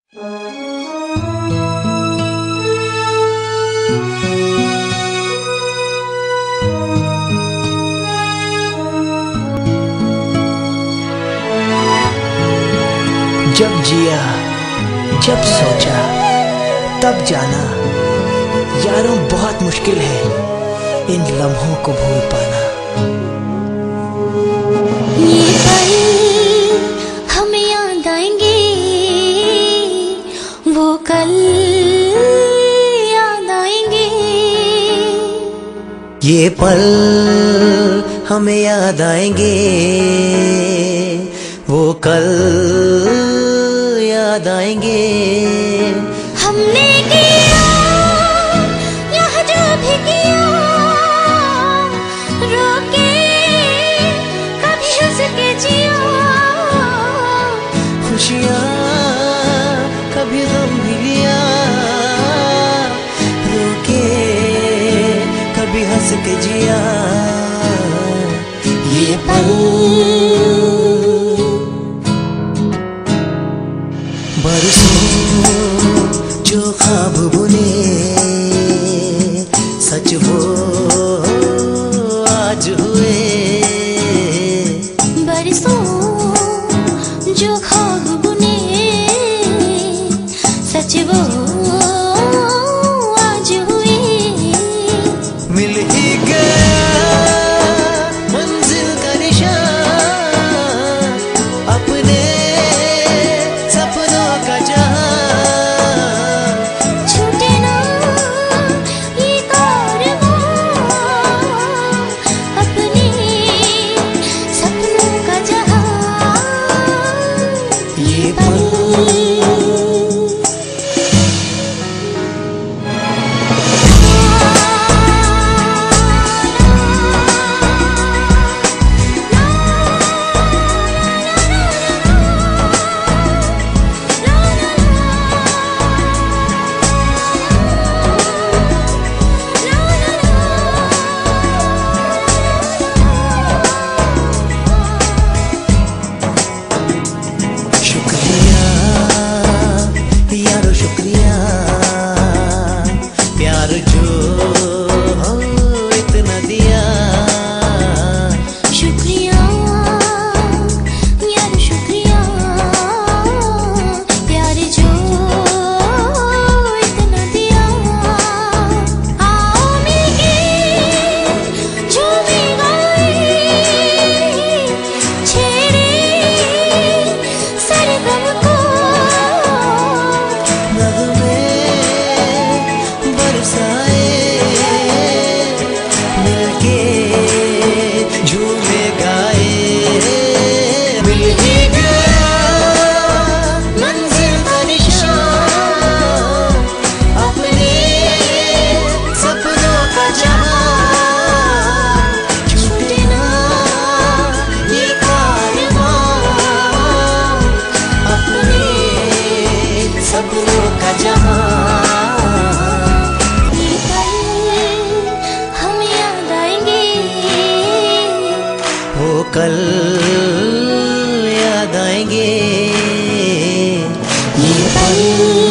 जब जिया, जब सोचा, तब जाना, यारों बहुत मुश्किल है इन लम्हों को भूल पाना। ये पल हमें याद आएंगे, वो कल याद आएंगे। ये पल हमें याद आएंगे, वो कल याद आएंगे। हमने किया यहाँ जो भी किया, रोके कभी हंस के जिया। खुशियाँ कभी गम भी लिया, रोके कभी हंस के जिया। ये पल बरसों जो ख्वाब बुने, सच वो आज हुए। बरसों जो ख्वाब बुने, सच वो आज हुए। मिल ही गया मंजिल का निशान, अपने सपनों का जहां। छूटे ना ये कारवां, अपने सपनों का जहां। ये पल यारो शुक्रिया, प्यार जो इतना दिया। शुक्रिया यार शुक्रिया, प्यार जो इतना दिया। आओ मिलके झूमे गाए, छेड़े सरगम को। नगमे बरसाए, मिलके झूमे गाए। मिल ही गया मंजिल का निशान, अपने सपनों का जहां। छूटे ना ये कारवां, अपने सपनों का जहां। ये पल हमें याद आएंगे, वो कल याद आएंगे। ये पल